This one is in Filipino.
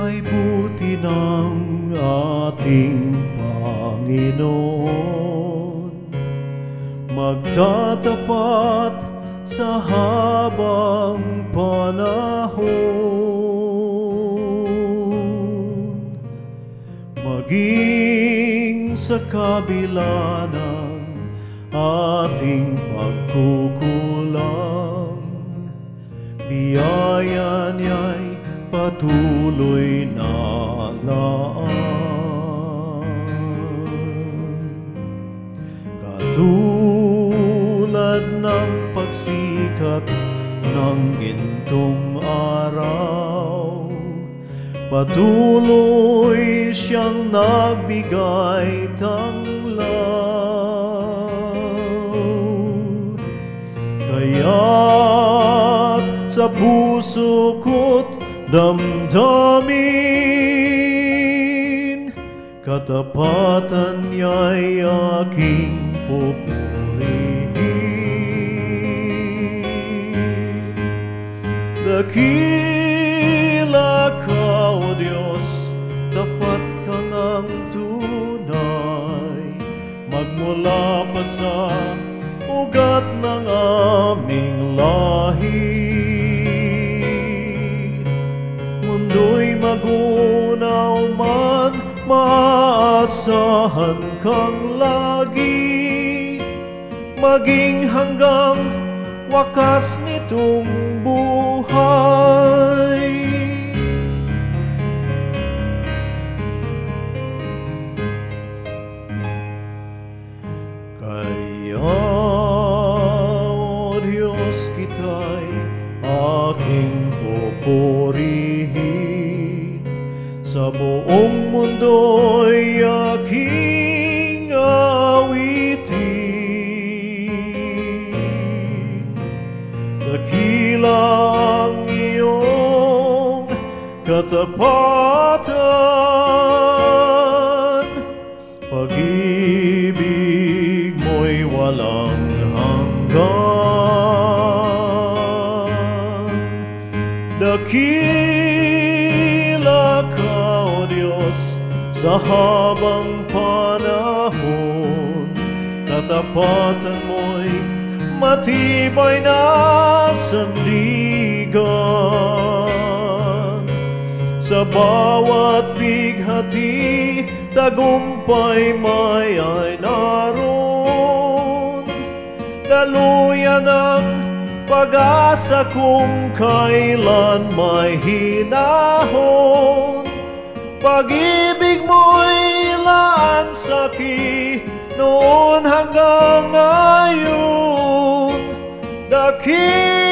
kay buti ng ating Panginoon, magtatapat sa habang panahon, maging sa kabila ng ating pagkukulang, biyaya niya'y patuloy na laan. Katulad ng pagsikat ng gintong araw, patuloy siyang nagbigay tanglaw. Kaya't sa puso ko't damdamin, katapatan niya'y aking pupurihin. Dakila ka, O Diyos, tapat ka ngang tunay, magmula pa sa ugat ng aming lahi. Mundo'y magunaw man, maaasahan kang lagi, maging hanggang wakas nitong buhay. Kaya, O Diyos, kita'y aking pupurihin, sa buong mundo'y aking awitin. Dakila ang iyong katapatan, pag-ibig mo'y walang hanggan. Dakila ka, O Diyos, sa habang panahon, katapatan mo'y matibay na sandigan. Sa bawat bighati, tagumpay may ay naroon. Daluyan ang pag-asa kung kailan may hinahon. Pag-ibig mo'y lansaki noon hanggang ngayon. Dakila